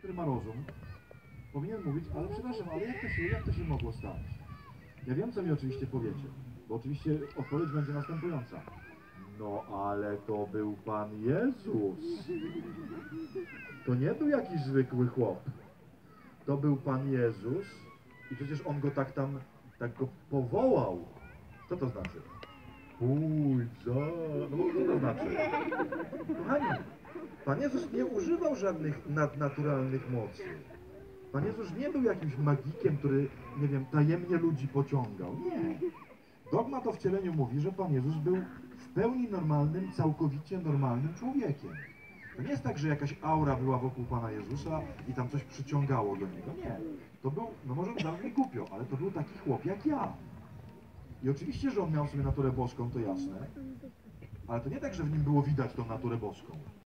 który ma rozum, powinien mówić, ale przepraszam, ale jak to się mogło stać? Ja wiem, co mi oczywiście powiecie, bo oczywiście odpowiedź będzie następująca. No ale to był Pan Jezus. To nie był jakiś zwykły chłop. To był Pan Jezus i przecież On go tak go powołał. Co to znaczy? Pójdź za... No co to znaczy? Kochani, Pan Jezus nie używał żadnych nadnaturalnych mocy. Pan Jezus nie był jakimś magikiem, który, nie wiem, tajemnie ludzi pociągał. Nie. Dogmat o wcieleniu mówi, że Pan Jezus był w pełni normalnym, całkowicie normalnym człowiekiem. To nie jest tak, że jakaś aura była wokół Pana Jezusa i tam coś przyciągało do Niego. Nie. To był, no może zabrzmi głupio, ale to był taki chłop jak ja. I oczywiście, że On miał sobie naturę boską, to jasne, ale to nie tak, że w nim było widać tą naturę boską.